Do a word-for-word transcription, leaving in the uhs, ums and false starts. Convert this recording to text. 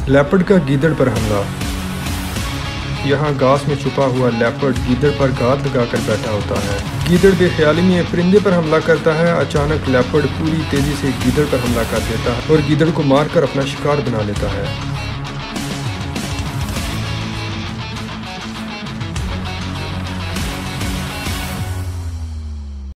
Leopard का गीदड़ पर हमला। यहाँ घास में छुपा हुआ लेपर्ड गीदड़ पर घात लगाकर बैठा होता है। गीदड़ बेख्याली में परिंदे पर हमला करता है। अचानक लेपर्ड पूरी तेजी से गीदड़ पर हमला कर देता है और गीदड़ को मारकर अपना शिकार बना लेता है।